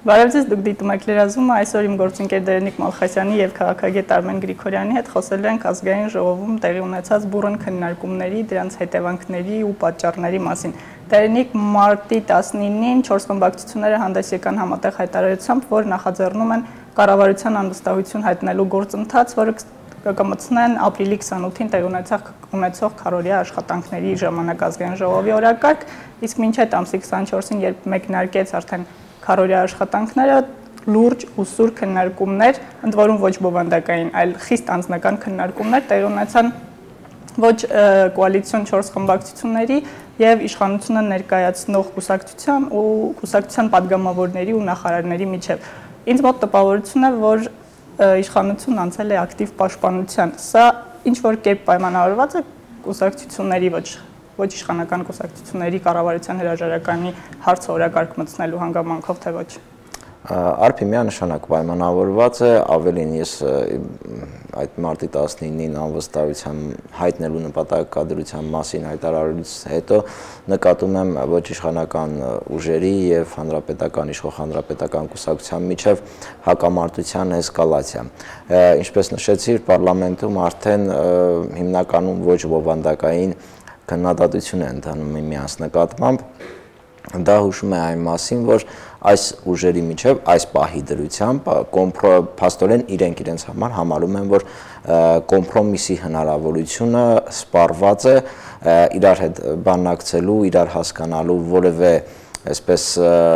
Բարև ձեզ, դուք դիտում եք լրազումը, այսօր իմ գործընկեր Դերենիկ Մալխասյանի եւ քաղաքագետ Արմեն Գրիգորյանի հետ խոսելու ենք ազգային ժողովում տեղի ունեցած բուռն քննարկումների, դրանց հետևանքների ու պատճառների մասին։ Դերենիկ, մարտի 19-ին 4 խմբակցությունները հանդես եկան համատեղ հայտարարությամբ, որ նախաձեռնում են կառավարության անվստահություն հայտնելու գործընթաց, որը կկմցնեն ապրիլի 28-ին տեղի ունեցող քառօրյա աշխատանքների ժամանակ ազգային ժողովի օրակարգ, իսկ մինչ այդ ամսի 24-ին, երբ մեկնարկեց արդեն քառօրյա աշխատանքները, լուրջ ու սուր քննարկումներ, ընդ որում ոչ բովանդակային, այլ խիստ անձնական քննարկումներ տեղի ունեցան ոչ կոալիցիոն 4 խմբակցությունների եւ իշխանությունը ներկայացնող կուսակցության ու կուսակցության падգամավորների ու նախարարների միջև։ Ինձ մոտ տպավորություն է, որ իշխանությունն անցել է ակտիվ պաշտպանության։ Սա ինչ որ կերպ պայմանավորված է կուսակցությունների ոչ իշխանական կուսակցությունների կառավարության հրաժարականի հարցը օրակարգ մտցնելու հանգամանքով թե ոչ։ Արփի միանշանակ պայմանավորված է, ավելին ես այդ մարտի 19-ին անվստահության հայտնելու նպատակադրության մասին հայտարարությունից հետո նկատում եմ ոչ իշխանական ուժերի եւ հանրապետական իշխող հանրապետական կուսակցության միջև հակամարտության էսկալացիա։ Ինչպես նշեցի, պարլամենտում արդեն հիմնականում ոչ բովանդակային քննադատություն է ընթանում միմյանց նկատմամբ, դա հուշում է այն մասին, որ այս ուժերի միջև այս պահի դրությամբ փաստորեն իրենց համար համարում են, որ կոմպրոմիսի հնարավորությունը սպառված է, իրար հետ բանակցելու, իրար հասկանալու որևէ այսպես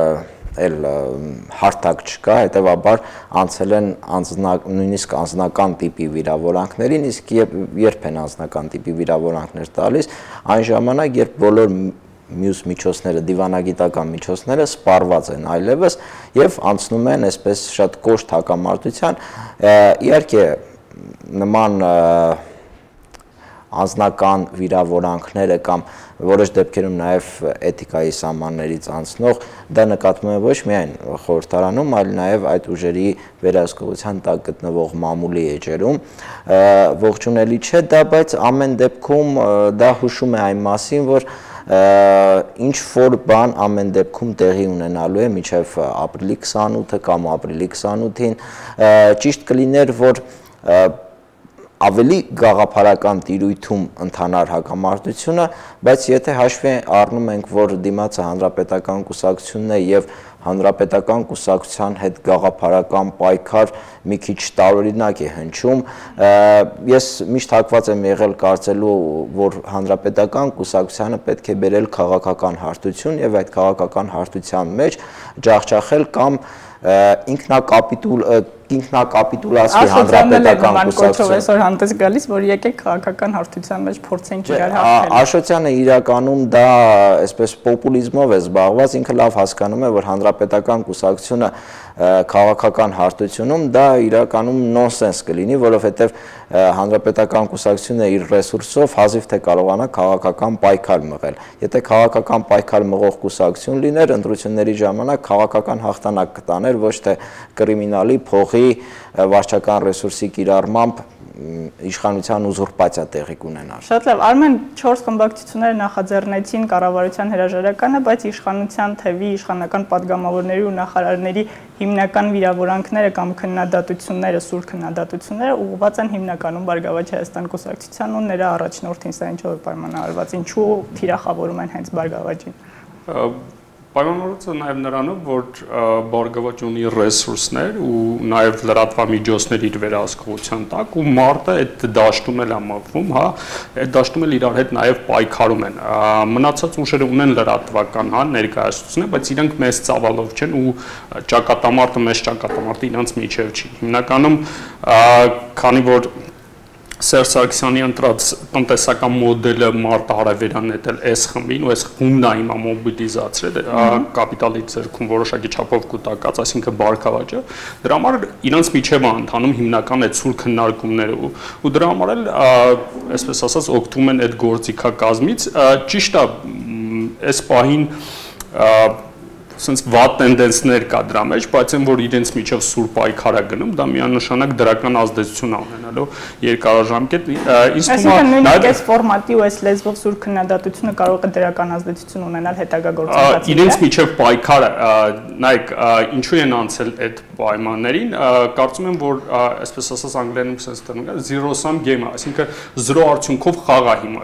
հարթակ չկա, հետևաբար անցել են նույնիսկ անձնական տիպի վիրավորանքներին, իսկ երբ են անձնական տիպի վիրավորանքներ տալիս, այն ժամանակ, երբ բոլոր մյուս միջոցները, դիվանագիտական միջոցները սպառված են այլևս եւ անցնում են այսպես շատ կոշտ հակամարտության, իհարկե նման անձնական վիրավորանքները կամ որոշ դեպքերում նաև էթիկայի սահմաններից անցնող, դա նկատվում է ոչ միայն խորհրդարանում, այլ նաև այդ ուժերի վերահսկողության տակ գտնվող մամուլի էջերում, ողջունելի չէ դա, բայց ամեն դեպքում դա հուշում է այն մասին, որ ինչ որ բան ամեն դեպքում տեղի ունենալու է մինչև ապրիլի 28-ը կամ ապրիլի 28-ին, ճիշտ կլիներ, որ ավելի գաղափարական տիրույթում ընթանար հակամարտությունը, բայց եթե հաշվի առնում ենք, որ դիմացը հանրապետական կուսակցությունն է եւ հանրապետական կուսակցության հետ գաղափարական պայքար մի քիչ տարօրինակ է հնչում, ես միշտ հակված եմ եղել կարծելու, որ հանրապետական կուսակցությանը պետք է բերել քաղաքական հարթություն եւ այդ քաղաքական հարթության մեջ ջախջախել կամ ինքնակապիտուլացվի հանրապետական կուսակցություն։ Այսօր հանդես գալիս, որ եկեք քաղաքական հարթության մեջ փորձենք իրար հաղթել։ Աշոտյանը իրականում դա այսպես պոպուլիզմով է զբաղված, ինքը լավ հասկանում է, որ հանրապետական կուսակցությունը քաղաքական հարթությունում դա իրականում նոնսենս կլինի, որովհետև հանրապետական կուսակցությունը իր ռեսուրսով հազիվ թե կարողանա քաղաքական պայքար մղել։ Եթե քաղաքական պայքար մղող կուսակցություն լիներ, ընտրությունների ժամանակ քաղաքական հաղթանակ կտաներ, ոչ թե կրիմինալի, փողի, վարչական ռեսուրսի կիրառմամբ իշխանության ուզուրպացիա տեղի կունենար։ Շատ լավ, Արմեն 4 խմբակցությունները նախաձեռնեցին կառավարության հրաժարականը, բայց իշխանության թևի իշխանական падգամավորների ու նախարարների հիմնական վիրավորանքները կամ քննադատությունները, սուր քննադատությունները ուղղված են հիմնականում Բարգավաճ Հայաստան կուսակցության ու նրա առաջնորդին, սա ինչով է պայմանավորված, ինչու թիրախավորում են հենց Բարգավաճին։ Պայմանավորված է նաև նրանով, որ Բարգավաճ ունի ռեսուրսներ ու նաև լրատվամիջոցներ իր վերահսկողության տակ ու մարտը այդ դաշտում էլ ամփոփվում, հա, այդ դաշտում էլ իրար հետ նաև պայքարում են։ Մնացած ուժերը ունեն լրատվական, հա, ներկայացուցիչներ, բայց իրենք մեծ ծավալով չեն ու մեծ ճակատամարտը իրանց միջև չի։ Հիմնականում քանի որ Սերժ Սարգսյանի ընտրած տնտեսական մոդելը մարտը հարավերանն է այս խմբին ու այս խումբն է հիմա մոբիլիզացրել կապիտալի ձեռքում որոշակի չափով կուտակած, այսինքն Բարգավաճը, դրա համար իրանց միջև է ընթանում հիմնական այդ սուր քննարկումները ու դրա համար էլ այսպես ասած օգտվում են այդ գործիքակազմից, ճիշտ է այս պահին sense վատ տենդենսներ կա դրա մեջ, բայց այն որ իրենց միջև սուր պայքար է գնում, դա միանշանակ դրական ազդեցություն ունենալու երկարաժամկետ։ Այսինքն նույնիսկ այս ֆորմատի ու այս լեզվով սուր քննադատությունը կարող է դրական ազդեցություն ունենալ հետագա գործընթացին։ Իրենց միջև պայքարը, նայեք, ինչու են անցել այդ պայմաններին, կարծում եմ, որ այսպես ասած անգլերենում sense term-ը zero sum game, այսինքն 0 արդյունքով խաղ է հիմա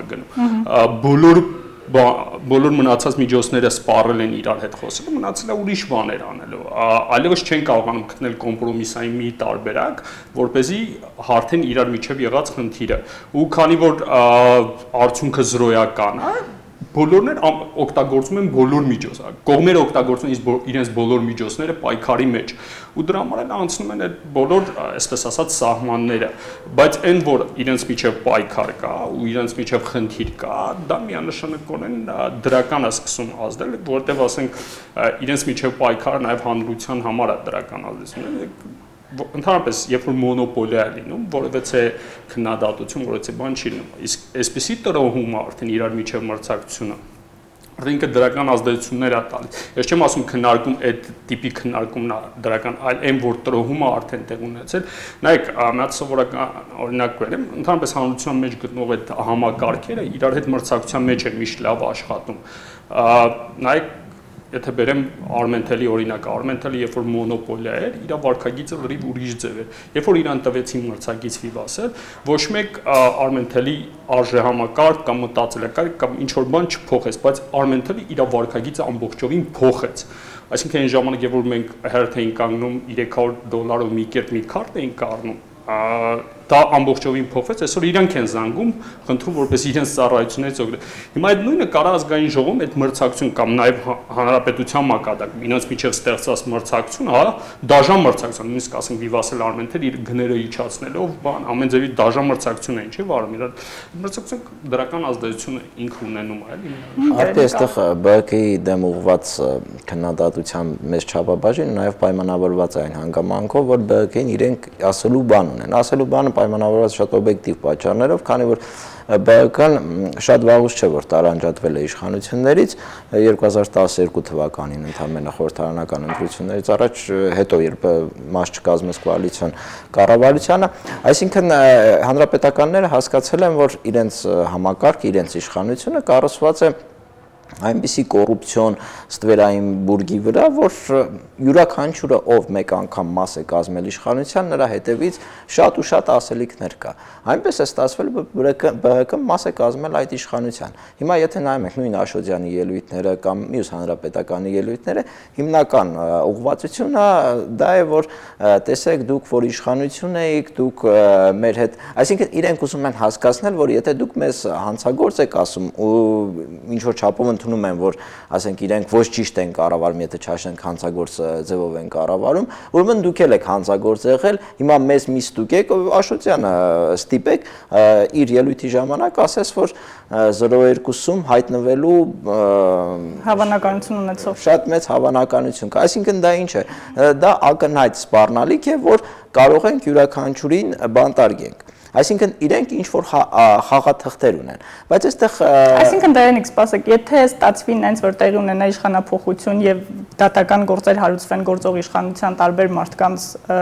գնում։ Բոլոր մնացած միջոցները սպառել են իրար հետ խոսելու, մնացել է ուրիշ բաներ անելու։ Այլևս չեն կարողանում գտնել կոմպրոմիսային մի տարբերակ, որպեսզի հարթեն իրար միջև եղած խնդիրը։ Ու քանի որ արդյունքը զրոյական է, բոլորներ օգտագործում են բոլոր միջոցները, կողմերը օգտագործում իրենց բոլոր միջոցները պայքարի մեջ, ու դրա համար էլ անցնում են այդ բոլոր, այսպես ասած, սահմանները, բայց այն որ իրենց միջև պայքար կա ու իրենց միջև խնդիր կա, դա միանշանակորեն դրական է սկսում ազդել, որտեղ ասենք իրենց միջև պայքարը նաև հանրության համար է դրական ազդեցություն։ Ընդհանրապես, երբ որ մոնոպոլիա է լինում, որովհետեւ քննադատություն, որովհետեւ բան չի լինում, իսկ այսպեսի տրոհումը արդեն իրար միջև մրցակցությունը Ռինկը դրական ազդեցություններ է տալիս։ Ես չեմ ասում քննարկում այդ տիպի քննարկումն է դրական, այլ այն որ տրոհումը արդեն տեղ ունեցել։ Նայեք, մի հատ սովորական օրինակ վերեմ, ընդհանրապես հանրության մեջ գտնող այդ համակարգերը իրար հետ մրցակցության մեջ են միշտ լավ աշխատում։ Նայեք, եթե բերեմ Armentel-ի օրինակը, Armentel-ը երբ որ մոնոպոլիա էր, իր վարքագիծը լրիվ ուրիշ ձև էր։ Երբ որ իրան տվեցին մրցակից Vivace-ը, ոչ մեկ Armentel-ի արժեհամակարգ կամ մտածելակարգ կամ ինչ որ բան չփոխեց, բայց Armentel-ը իր վարքագիծը ամբողջովին փոխեց։ Այսինքն այն ժամանակ, երբ որ մենք հերթ էինք կանգնում $300 մի կերպ մի քարտ էինք առնում, դա ամբողջովին փոխվեց, այսօր իրանք են զանգում, խնդրում որպես իրենց ծառայություններից օգնել։ Հիմա այդ նույնը կարա ազգային ժողովում այդ մրցակցություն կամ նաև հանրապետության մակարդակում իրենց միջև ստեղծած մրցակցություն, հա, դաժան մրցակցություն, նույնիսկ ասենք Vivace Armentel իր գները իջացնելով, բան, ամեն ձևի դաժան մրցակցություն են, չէ՞, վարում իրար։ Մրցակցություն դրական ազդեցություն ինքը ունենում է, էլի։ Արդեն այստեղ ԲԿ-ի դեմ ուղղված քննադատության մեծ չափաբաժին նաև պայմանավորված է այն հանգամանքով, որ ԲԿ-ին իրենք ասելու բան ունեն, ասելու բանը պայմանավորված շատ օբյեկտիվ պատճառներով, քանի որ ԲԿ-ն շատ վաղուց չէ որ տարանջատվել է իշխանություններից 2012 թվականին ընդամենը խորհրդարանական ընտրություններից առաջ, հետո երբ մաս չկազմեց կոալիցիոն կառավարությանը, այսինքն հանրապետականները հասկացել են, որ իրենց համակարգը, իրենց իշխանությունը կառուցված է այնպիսի կոռուպցիոն ստվերային բուրգի վրա, որ յուրաքանչյուրը ով մեկ անգամ մաս է կազմել իշխանության, նրա հետևից շատ ու շատ ասելիքներ կա։ Այնպես է ստացվել, ԲՀԿ-ն մաս է կազմել այդ իշխանության։ Հիմա եթե նայում ենք նույն Աշոտյանի ելույթները կամ մյուս հանրապետականի ելույթները, հիմնական ուղղվածությունը դա է, որ տեսեք դուք որ իշխանություն եք, դուք մեր հետ, այսինքն իրենք ուզում են հասկացնել, որ եթե դուք մեզ հանցագործ եք ասում ու ինչ որ չափով ընդունում են, որ ասենք իրենք ոչ ճիշտ են կառավարում, եթե չաշենք հանցագործ ձևով են կառավարում, ուրեմն դուք եք հանցագործ եղել, հիմա մեզ մի ստուգեք, Աշոտյանը ստիպեք իր ելույթի ժամանակ ասես, որ 0.2-ում հայտնվելու հավանականություն ունեցող շատ մեծ հավանականություն կա, այսինքն դա ինչ է, դա ակնհայտ սպառնալիք է, որ կարող ենք յուրաքանչյուրին բանտարկենք։ Այսինքն իրենք ինչ որ խաղաթղթեր ունեն, բայց այստեղ այսինքն դրանից սպասեք, եթե ստացվի նենց որ տեղի ունենա իշխանափոխություն եւ դատական գործեր հարուցվեն գործող իշխանության տարբեր մարդկանց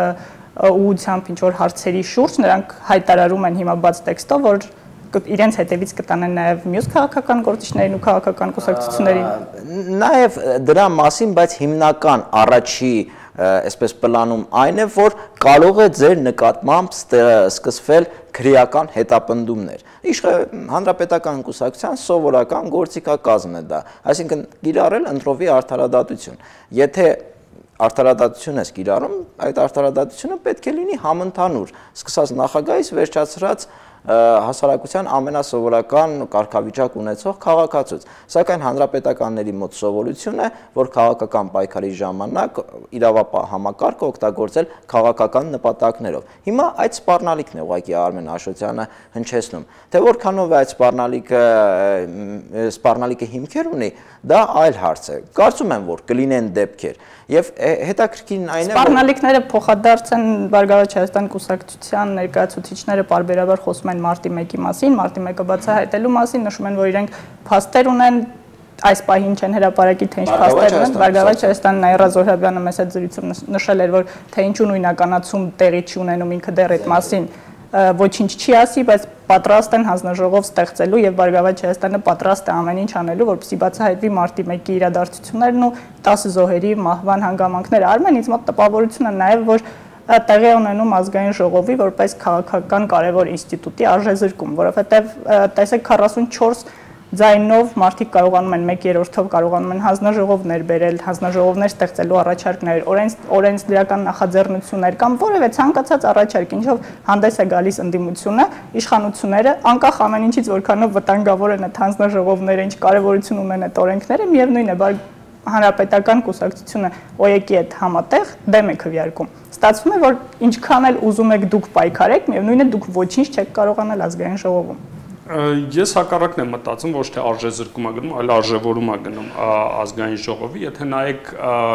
ուղղությամբ ինչ որ հարցերի շուրջ, նրանք հայտարարում են հիմա բաց տեքստով, որ իրենց հետևից կտանեն նաև մյուս քաղաքական գործիչներին ու քաղաքական կուսակցություններին։ Նաև դրա մասին, բայց հիմնական առաջի այսպես պլանում այն է, որ կարող է ձեր նկատմամբ սկսվել քրեական հետապնդումներ։ Հանրապետական կուսակցության սովորական գործիքակազմ է դա, այսինքն կիրառել ընտրովի արդարադատություն։ Եթե արդարադատություն ես կիրառում, այդ արդարադատությունը պետք է լինի համընդհանուր, սկսած նախագահից վերջացրած հասարակության ամենասովորական կարգավիճակ ունեցող քաղաքացուց, սակայն հանրապետականների մոտ սովորություն է, որ քաղաքական պայքարի ժամանակ իրավապահ համակարգը օգտագործել քաղաքական նպատակներով։ Հիմա այդ սպառնալիքն է ուղղակի Արմեն Աշոտյանը հնչեցնում, թե որքանով է այդ սպառնալիքը հիմքեր ունի, դա այլ հարց է։ Կարծում եմ, որ կլինեն դեպքեր եւ հետաքրքիրն այն է, որ սպառնալիքները փոխադարձ են Բարգավաճ Հայաստան կուսակցության ներկայացուցիչները պարբերաբար խոսում են մարտի 1-ի մասին, մարտի 1-ը բացահայտելու մասին, նշում են, որ իրենք փաստեր ունեն այս պահին չեն հրապարակի թե ինչ փաստեր են, Բարգավաճ Հայաստան Նաիրա Զոհրաբյանը մեծ զրույցում նշել էր, որ թե ինչու նույնականացում տեղի չի ունենում, ինքը դեռ այդ մասին ոչինչ չի ասի, բայց պատրաստ են հանձնաժողով ստեղծելու եւ Բարգավաճ Հայաստանը պատրաստ է ամեն ինչ անելու, որպեսզի բացահայտվի մարտի 1-ի իրադարձություններն ու 10 զոհերի մահվան հանգամանքները։ Արմեն ինձ մոտ տպավորություն է նաեւ, որ տեղի ունենում ազգային ժողովի որպես քաղաքական կարևոր ինստիտուտի արժեզրկում, որովհետեւ տեսեք 44 ձայնով մարդիկ կարողանում են 1/3-ով կարողանում են հանձնաժողովներ բերել, հանձնաժողովներ ստեղծելու առաջարկներ, օրենսդրական նախաձեռնություններ կամ որևէ ցանկացած առաջարկ, ինչով հանդես է գալիս ընդդիմությունը, իշխանությունները, անկախ ամեն ինչից որքանով վտանգավոր են այդ հանձնաժողովները, ինչ կարևորություն ունեն այդ օրենքները, միևնույն է, հանրապետական կուսակցությունը ՕԵԿ-ի հետ համատեղ դեմ է քվեարկում։ Ստացվում է, որ ինչքան էլ ուզում եք դուք պայքարեք, միևնույն է դուք ոչինչ չեք կարողանալ ազգային ժողովում։ Ես հակառակն եմ մտածում, ոչ թե արժեզրկում է գնում, այլ արժևորում է գնում ազգային ժողովի, եթե նայեք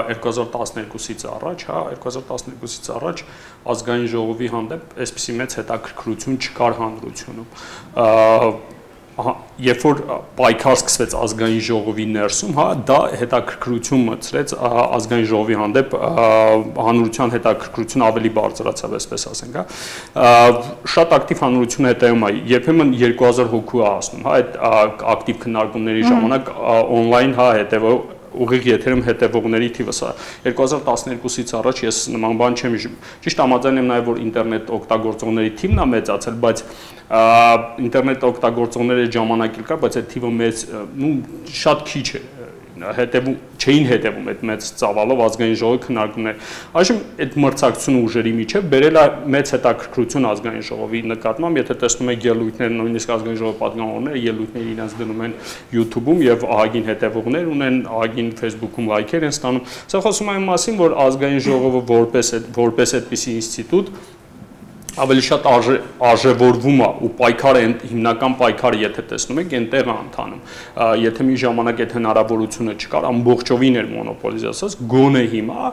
2012-ից առաջ, 2012-ից առաջ ազգային ժողովի հանդեպ այսպիսի մեծ հետաքրքրություն չկար հանրությունում։ Երբ որ պայքար սկսվեց ազգային ժողովի ներսում, դա հետաքրքրություն մտցրեց ազգային ժողովի հանդեպ հանրության հետաքրքրությունը ավելի բարձրացավ, այսպես ասենք, շատ ակտիվ հանրություն հետևում է, երբեմն 2000 հոգու է հասնում, այդ ակտիվ քննարկումների ժամանակ on-line հետևող ուղիղ եթերում հետևողների թիվը սա 2012-ից առաջ ես նման բան չեմ հիշում։ Ճիշտ համաձայն եմ նաև, որ ինտերնետ օգտագործողների թիվն է մեծացել, բայց ինտերնետ օգտագործողները ժամանակ էլ կար, բայց այդ թիվը մեծ, շատ քիչ է չէին հետևում այդ մեծ ծավալով ազգային ժողովի քննարկումներ։ Այժմ այդ մրցակցությունը ուժերի միջև բերել է մեծ հետաքրքրություն ազգային ժողովի նկատմամբ, եթե տեսնում եք ելույթներ, նույնիսկ ազգային ժողովի պատգամավորները ելույթները իրենց դնում են YouTube-ում եւ ահագին հետևողներ ունեն, ահագին Facebook-ում լայքեր են ստանում։ Սա խոսում է այն մասին, որ ազգային ժողովը որպես այդպիսի ինստիտուտ ավելի շատ արժևորվում է ու պայքարը հիմնական պայքարը եթե տեսնում եք այնտեղ է ընթանում, եթե մի ժամանակ այդ հնարավորությունը չկար, ամբողջովին էր մոնոպոլիզացած, գոնե հիմա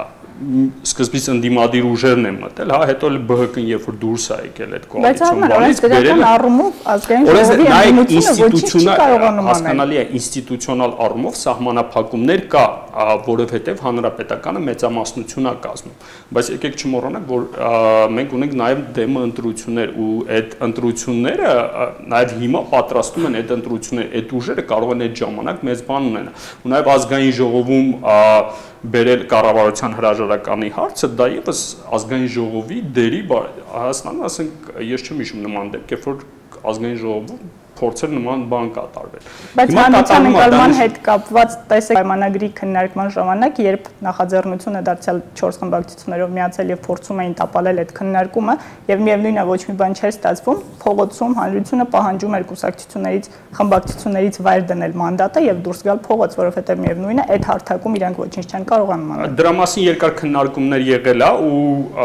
սկզբից ընդդիմադիր ուժերն են մտել, հետո էլ ԲՀԿ-ն երբ որ դուրս է եկել այդ կոալիցիոն բանից, բերել առումով ազգային ժողովի ինստիտուցիոնալ հասկանալի է ինստիտուցիոնալ առումով սահմանափակումներ կա, որովհետև հանրապետականը մեծամասնություն է կազմում, բայց եկեք չմոռանանք, որ մենք ունենք նաև դեմը ընտրություններ ու այդ ընտրությունները նաև հիմա պատրաստում են այդ ընտրությունները, այդ ուժերը կարող են այդ ժամանակ մեծ բան ունենալ, ու նաև ազգային ժողովում բերել կառավարության հրաժարականի հարցը, դա եւս ազգային ժողովի դերի Հայաստանում, ասենք, ես չեմ հիշում նման դեպք, երբ որ ազգային ժողովում փորձել նման բան կատարվել։ Բայց հանրության ընկալման հետ կապված տեսեք պայմանագրի քննարկման ժամանակ, երբ նախաձեռնությունը դարձյալ 4 խմբակցություններով միացել եւ փորձում էին տապալել այդ քննարկումը, եւ միևնույնն է ոչ մի բան չէր ստացվում, փողոցում հանրությունը պահանջում էր կուսակցություններից, խմբակցություններից վայր դնել մանդատը եւ դուրս գալ փողոց, որովհետեւ միևնույնն է այդ հարթակում իրանք ոչինչ չեն կարողանում անել։ Դրա մասին երկար քննարկումներ եղել է ու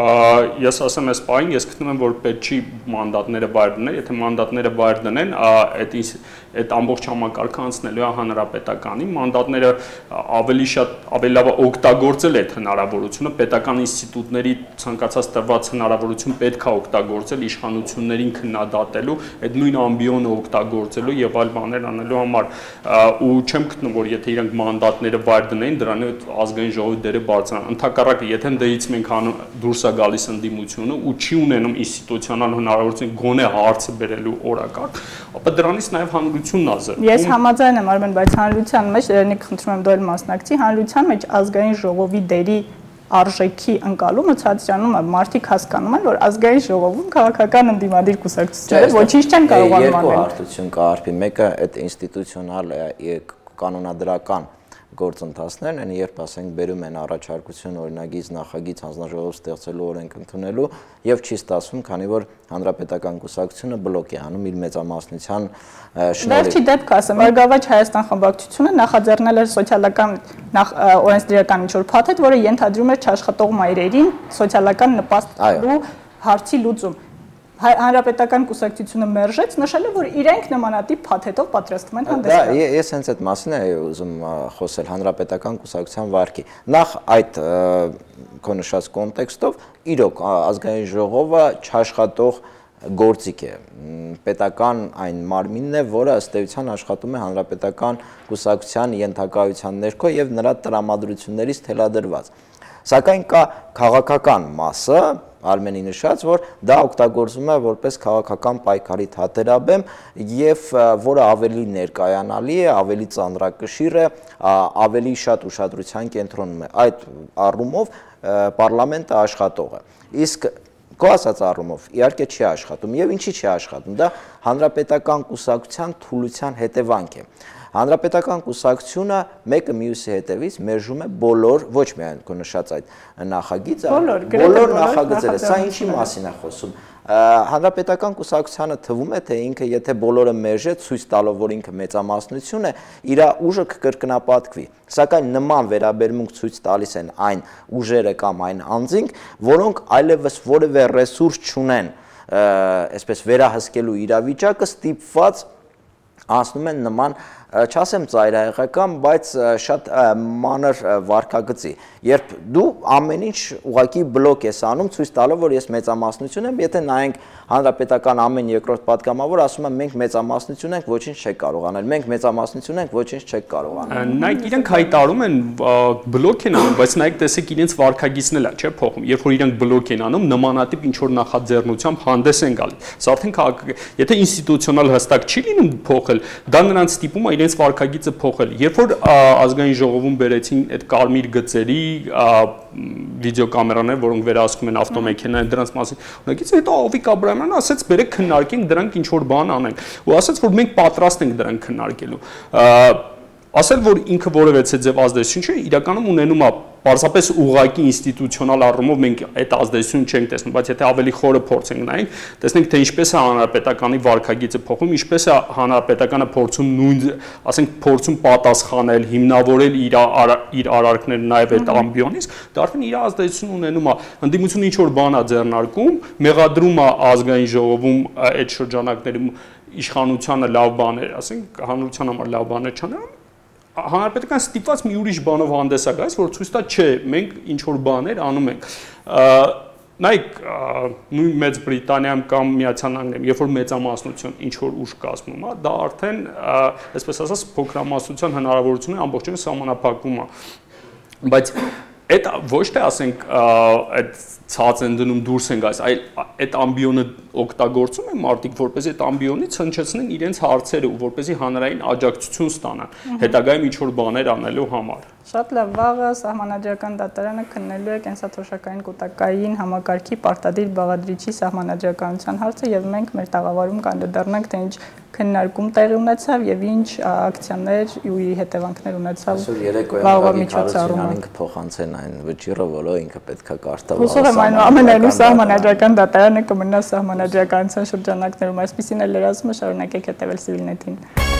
ես ասեմ այս պահին ես գտնում եմ, որ պետք չի մանդատները վայր դնել, եթե մանդատները վայր դնեն, այդ ամբողջ համակարգը անցնելու է հանրապետականի, մանդատները ավելի լավ օգտագործել այդ հնարավորությունը, պետական ինստիտուտների ցանկացած տրված հնարավորություն պետք է օգտագործել իշխանություններին քննադատելու, այդ նույն ամբիոնը օգտագործելու եւ այլ բաներ անելու համար, ու չեմ գտնում, որ եթե իրենք մանդատները վայր դնեին, դրանով ազգային ժողովի դերը բարձրանա։ Ընդհակառակը, եթե դերից մենք դուրս է գալիս ընդդիմությունը ու չի ունենում ինստիտուցիոնալ հնարավորություն գոնե հարցը բերելու օրակարգ, ապա դրանից նաև հանրությունն է զրկվում։ Ես համաձայն եմ, Արմեն, բայց հանրության մեջ, Երնիկ, խնդրում եմ դու էլ մասնակցի, հանրության մեջ ազգային ժողովի դերի արժեքի ընկալումը ցածրանում է, մարդիկ հասկանում են, որ ազգային ժողովում քաղաքական ընդդիմադիր կուսակցությունները ոչինչ չեն կարողանում անել։ Երկու հարթություն կա, Արփի, մեկը այդ ինստիտուցիոնալ կանոնադրական գործընթացներն են, երբ ասենք բերում են առաջարկություն օրինագիծ, նախագիծ, հանձնաժողով ստեղծելու, օրենք ընդունելու եւ չի ստացվում, քանի որ հանրապետական կուսակցությունը բլոկ է անում իր մեծամասնության շնորհիվ։ Վերջի դեպքը ասեմ, Բարգավաճ Հայաստան խմբակցությունը նախաձեռնել էր սոցիալական օրենսդրական ինչ-որ փաթեթ, որը ենթադրում էր չաշխատող մայրերին սոցիալական նպաստ տալու հարցի լուծում։ Հանրապետական կուսակցությունը մերժեց, նշել է, որ իրենք նմանատիպ փաթեթով պատրաստվում են հանդես գալ։ Ես հենց այդ մասին եմ ուզում խոսել հանրապետական կուսակցության վարքի։ Նախ այդ քո նշած կոնտեքստով իրոք ազգային ժողովը չաշխատող գործիք է, պետական այն մարմինն է, որը ըստ էության աշխատում է հանրապետական կուսակցության ենթակայության ներքո եւ նրա տրամադրություններից թելադրված։ Սակայն կա քաղաքական մասը, Արմենի նշած, որ դա օգտագործվում է որպես քաղաքական պայքարի թատերաբեմ եւ որը ավելի ներկայանալի է, ավելի ծանրակշիռ է, ավելի շատ ուշադրության կենտրոնում է։ Այդ առումով պարլամենտը աշխատող է։ Իսկ Քո ասած առումով իհարկե չի աշխատում եւ ինչի չի աշխատում, դա հանրապետական կուսակցության թուլության հետևանք է։ Հանրապետական կուսակցությունը մեկը մյուսի հետևից մերժում է բոլոր, ոչ միայն քո նշած այդ նախագիծը, բոլոր նախագծերը, սա ինչի մասին է խոսում։ Հանրապետական կուսակցությանը թվում է, թե ինքը եթե բոլորը մերժե, ցույց տալով, որ ինքը մեծամասնություն է, իր ուժը կկրկնապատկվի։ Սակայն նման վերաբերմունք ցույց տալիս են այն ուժերը կամ այն անձինք, որոնք այլևս որևէ ռեսուրս չունեն, այսպես վերահսկելու իրավիճակը, ստիպված անցնում են նման, չասեմ ծայրահեղական, բայց շատ մանր վարքագծի, երբ դու ամեն ինչ ուղղակի բլոկ ես անում, ցույց տալով, որ ես մեծամասնություն եմ, եթե նայենք հանրապետական ամեն երկրորդ պատգամավոր ասում են մենք մեծամասնություն ենք, ոչինչ չեք կարող անել, մենք մեծամասնություն ենք, ոչինչ չեք կարող անել։ Նայեք, իրենք հայտարարում են բլոկ են անում, բայց նայեք, տեսեք իրենց վարքագիծն էլ է, չէ՞, փոխում։ Երբ որ իրենք բլոկ են անում, նմանատիպ ինչ որ նախաձեռնությամբ հանդես են գալիս։ Սա արդեն եթե ինստիտուցիոնալ հստակ չի լինում փոխել, դա նրանց ստիպում է իրենց վարքագիծը փոխել։ Երբ որ ազգային ժողովում բերեցին այդ կարմիր գծերի վիդեոկամերաներ, որոնք վերահսկում են ավտոմեքենաները, դրանց մասին ունեցից, հետո Ավիկ Աբրահամյանը ասաց, բերեք քննարկենք դրանք ինչ որ բան անենք։ Ու ասաց, որ մենք պատրաստ ենք դրանք քննարկելու։ Ասել, որ ինքը որևէ ձև ազդեցություն չէ, իրականում ունենում է պարզապես ուղղակի ինստիտուցիոնալ առումով մենք այդ ազդեցությունը չենք տեսնում, բայց եթե ավելի խորը փորձենք նայենք, տեսնենք թե ինչպես է հանրապետականի վարքագիծը փոխում, ինչպես է հանրապետականը փորձում նույն, ասենք, փորձում պատասխանել, հիմնավորել իր արարքները նաև այդ ամբիոնից, դա արդեն իր ազդեցություն ունենում է, ընդդիմությունը ինչ որ բան է ձեռնարկում, մեղադրում է ազգային ժողովում այդ շրջանակներում իշխանությանը լավ բաներ, ասենք, հանրության համար լավ բաներ չանել, հանրապետական ստիպված մի ուրիշ բանով հանդես է գալիս, որ ցույց տա, չէ, մենք ինչ որ բաներ անում ենք։ Նայեք, նույն Մեծ Բրիտանիայում կամ Միացյալ Նահանգներում, երբ որ մեծամասնություն ինչ որ ուժ կազմում է, դա արդեն, այսպես ասած, փոքրամասնության հնարավորությունը ամբողջովին սահմանափակվում է։ Բայց այդ ոչ թե ասենք այդ ցած են դնում դուրս են գալիս, այլ այդ ամբիոնը օգտագործում են մարդիկ, որպեսզի այդ ամբիոնից հնչեցնեն իրենց հարցերը ու որպեսզի հանրային աջակցություն ստանան հետագայում ինչ որ բաներ անելու համար։ Շատ լավ, վաղը սահմանադրական դատարանը քննելու է կենսաթոշակային կուտակային համակարգի պարտադիր բաղադրիչի սահմանադրականության հարցը եւ մենք մեր տաղավարում կանդրադառնանք, թե ինչ քննարկում տեղի ունեցավ եւ ինչ ակցիաներ ու հետևանքներ ունեցավ վաղվա միջոցառումը։ Կփոխանցեն այն վճիռը, որը ինքը պետքա կարտավա։ Հուսով եմ այնուամենայնիվ սահմանադրական դատարանը կմնա սահմանադրականության շրջանակներում, այսպիսին է լրացումը, շարունակեք հետևել Civilnet-ին։